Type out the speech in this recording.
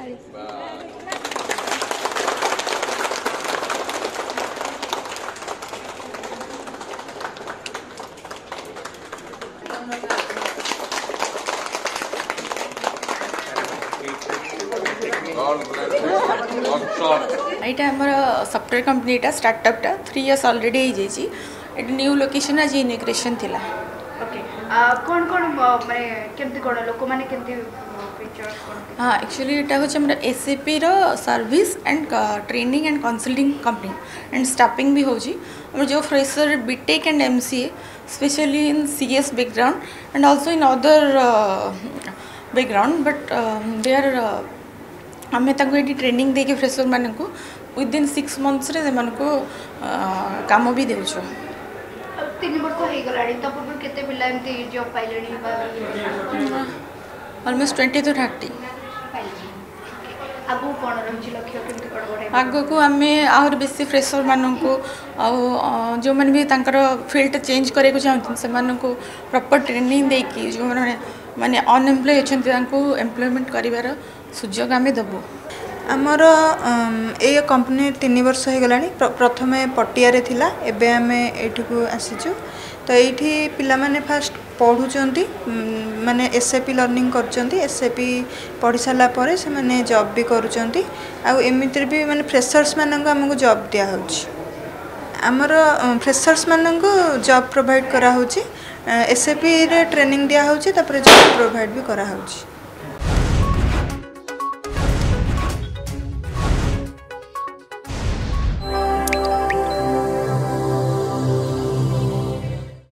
यहाँ आमर software company startup 3 years already हो जाए न्यू लोकेशन आज इनॉग्रेशन थिला। ओके कौन कौन माने केमती कोन लोक माने केमती फीचर्स कोन? हाँ एक्चुअली यहाँ हूँ SAP रो service and training and consulting company and staffing भी होची जो fresher BTech and MCA specially in CS background and also in other background but they are आम ट्रेनिंग देके फ्रेशर मान को विदिन 6 months रे को काम भी देउछ। 3 वर्ष हो गलाडी त पूर्व केते पिला एमती जॉब पाइलेनी ऑलमोस्ट 20 to 30 आगु कोन रंजी लक्ष्य केमती कोन बडे आगु को आमे और बेसी फ्रेशर मान को जो मन भी तांकर फील्ड चेंज करे को चाहत से मान को प्रॉपर ट्रेनिंग देकी जो माने अनएम्प्लॉय अछंती तांको एम्प्लॉयमेंट करिवार सुजोग आमे दबो। आमर ये कंपनी 3 वर्ष हो गला प्रथम पटिया रे थिला एबे आमे एठी को आसीचु तो एठी पिला माने फास्ट पढुचंती माने SAP लर्निंग करचंती SAP पढ़ी साला परे से माने जॉब भी करूचंती आ एमितिर भी माने फ्रेशर्स मानंग हमको जॉब दिया होची आमर फ्रेशर्स मानंग जॉब प्रोवाइड करा होची SAP रे ट्रेनिंग दिया होची तापर जॉब प्रोवाइड भी करा होची।